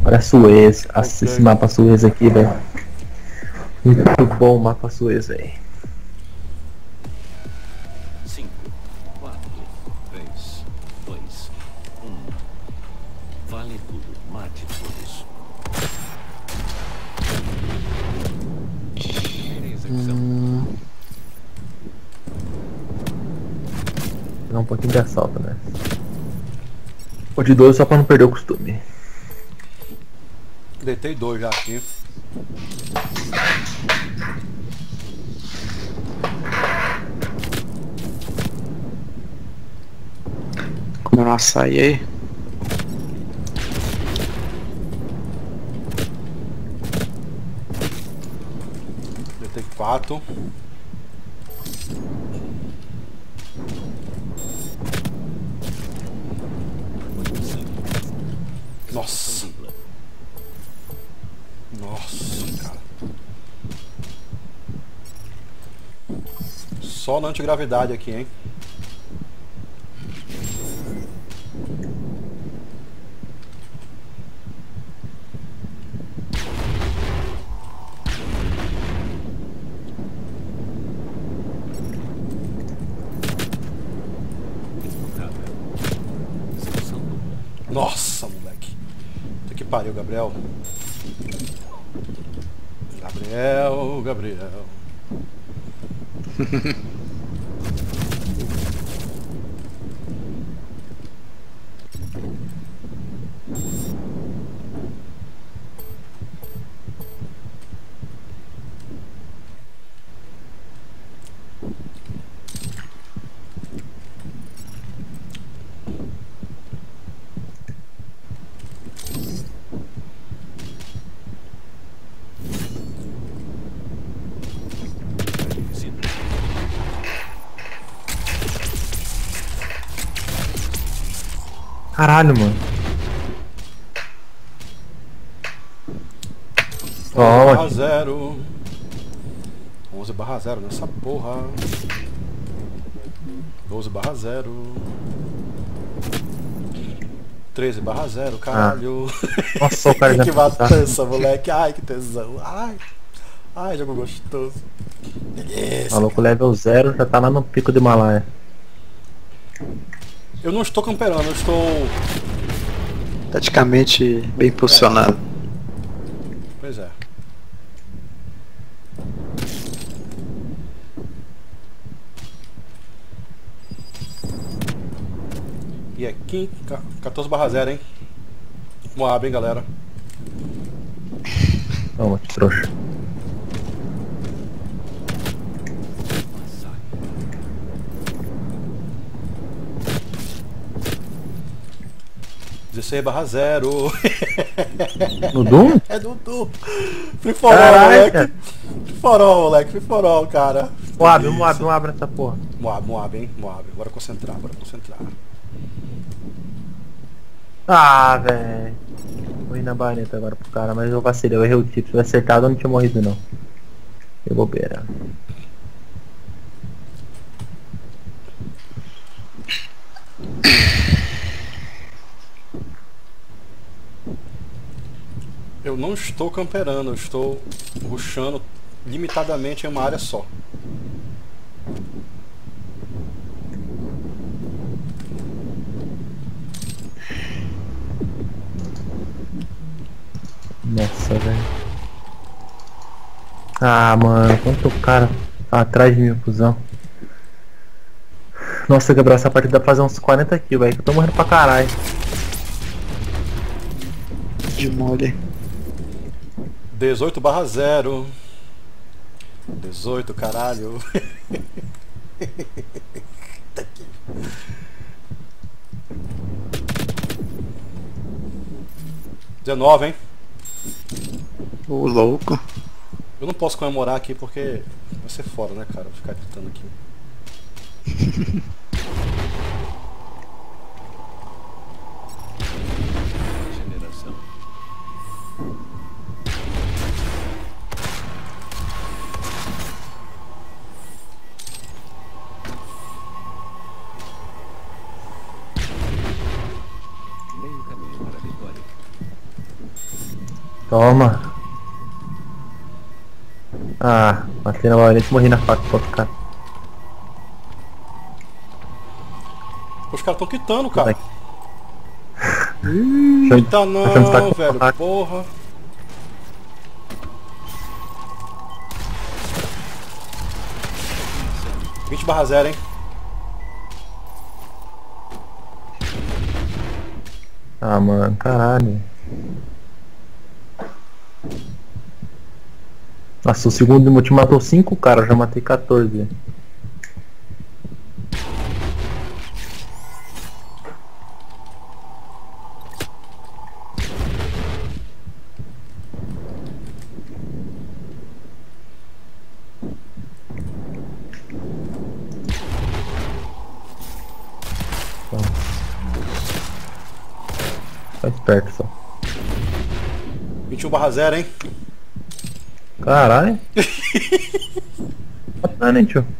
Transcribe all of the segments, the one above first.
Olha Suez. Ok. Esse mapa Suez aqui, velho. Muito bom o mapa Suez, velho. 5, 4, 3, 2, 1. Vale tudo, mate todos. Em execução. Pegar um pouquinho de assalto, né? Ou de 12 só pra não perder o costume. Deitei 2 já aqui. Comendo um açaí aí. Deitei 4. Nossa. Nossa, cara. Só na antigravidade aqui, hein? Nossa, moleque. Puta que pariu, Gabriel. Gabriel. Caralho, mano. 11/0. 11/0 nessa porra. 12/0. 13/0, caralho. Nossa, o cara já Que matança, moleque. Ai, que tesão. Ai. Ai, jogo gostoso. Delícia. Maluco level 0 já tá lá no pico do Himalaia. Eu não estou camperando, eu estou... Taticamente bem posicionado. Pois é. E aqui, 14/0, hein? Moab, hein, galera? Toma, que trouxa. (16/0). No Doom? É Dudu. Free for all, Caraca. moleque. Free for all, moleque. Free for all, cara. Moab, não abre essa porra. Moab, hein? Moab. Bora concentrar, bora concentrar. Ah, velho. Morri na baioneta agora pro cara, mas eu vacilei, eu errei o tiro. Se tivesse acertado eu não tinha morrido não. Deu bobeira. Eu não estou camperando, eu estou rushando limitadamente em uma área só. Nossa, velho. Ah, mano, quanto cara tá atrás de mim, fusão. Nossa, Gabriel, essa partida dá pra fazer uns 40 kills, velho. Que eu tô morrendo pra caralho. De mole. 18/0. 18, caralho. 19, hein? Ô, louco. Eu não posso comemorar aqui porque vai ser foda, né, cara? Ficar gritando aqui. Generação. Meio caminho para a vitória. Toma. Ah, matei na baioneta e morri na faca pro outro cara. Os caras tão quitando, cara. Achando- Quita achando que tá não, com velho. faca. Porra. Iniciando. 20/0, hein? Ah, mano, caralho. Nossa, o segundo meu time matou 5 caras, eu já matei 14. Fica esperto só. 21/0, hein? Caralho. Bacana, hein, tio.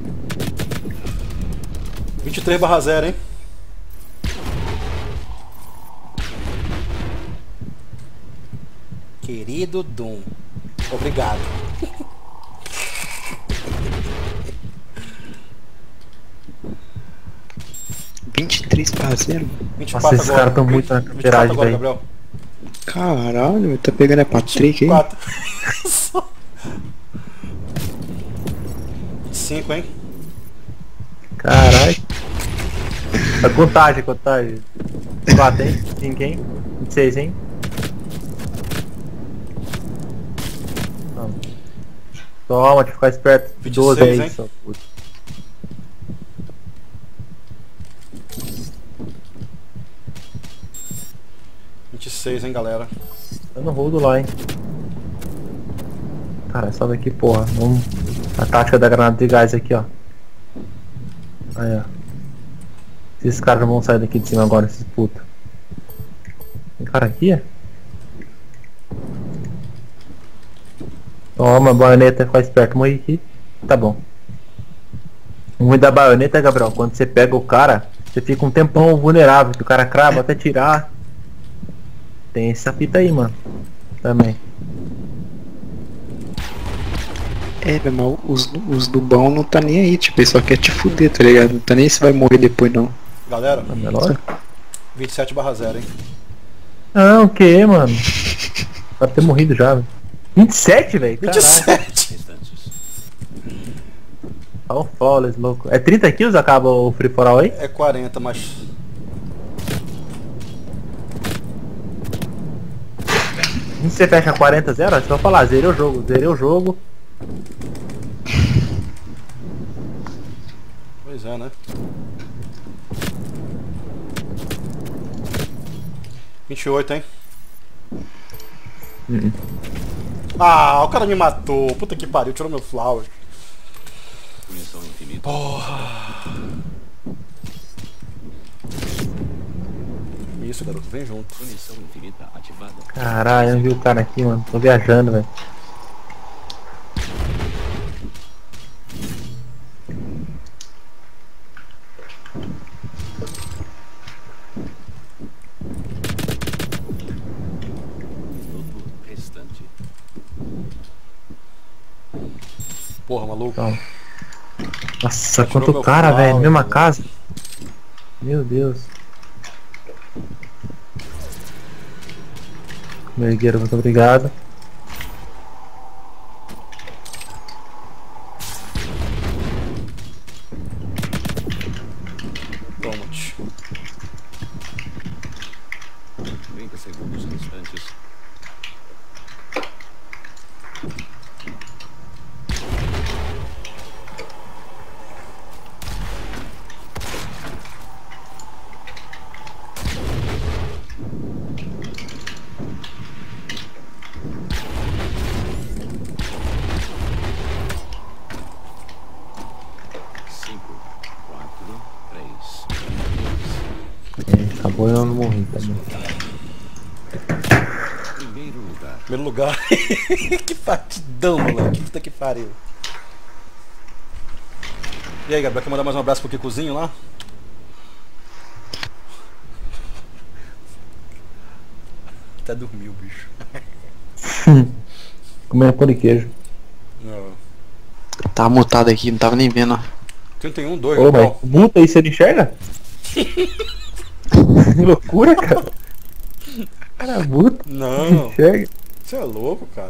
23/0, hein? Querido Doom. Obrigado. pra 0. 24 Nossa, esses agora. caras tão muito na 24 camperagem, agora, velho. Gabriel. Caralho, tá pegando é Patrick, hein? 24. 25, hein? Caralho. A contagem, contagem. 4, hein? 5, hein? 26, hein? Não. Toma, te ficar esperto. 12 aí, hein? só puta. hein, galera? Tá no rodo lá, hein? Cara, sobe aqui, porra. Vamos. A tática da granada de gás aqui, ó. Aí, ó. Esses caras não vão sair daqui de cima agora, esses putos. Tem cara aqui, é? Toma, baioneta, fica esperto, morri aqui. Tá bom. O ruim da baioneta, Gabriel, quando você pega o cara, você fica um tempão vulnerável, que o cara crava até tirar. Tem essa fita aí, mano. Também. É, mas os do bom não tá nem aí, tipo, ele só quer te fuder, tá ligado? Não tá nem se vai morrer depois, não. Galera, Tá melhor? 27/0, hein? Não, o que, mano? Pode ter morrido já, velho. 27, velho? 27! Restantes. Olha o flawless, louco. É 30 kills acaba o free for all aí? É 40, mas... Se você fecha 40-0, você vai falar, zerei o jogo, zerei o jogo. Pois é, né? 28, hein? Ah, o cara me matou. Puta que pariu, tirou meu flower. Munição infinita. Porra. Isso, garoto, vem junto. Munição infinita ativada. Caralho, eu não vi o cara aqui, mano. Tô viajando, velho. Minuto restante. Porra, maluco. Então. Nossa, Tirou quanto meu cara, flower, velho. Mesma velho. casa. Meu Deus. Mergueiro, muito obrigado. Toma-te. 30 segundos restantes. Cinco, quatro, três, dois. Acabou e eu não morri também. Primeiro lugar. Primeiro lugar. Que partidão, moleque. Puta que pariu. E aí, Gabriel, quer mandar mais um abraço pro Kikozinho lá? Até dormiu, bicho. Comendo pão de queijo. Não. Tava mutado aqui, não tava nem vendo. Ó. 31, 2, Ô, mas não. muta aí, você não enxerga? Que loucura, cara. Cara, muta, Não, não enxerga. você é louco, cara.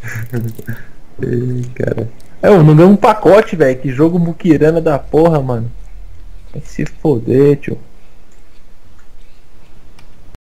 Ei, cara. Eu não ganhei um pacote, velho. Que jogo muquirana da porra, mano. Vai se foder, tio.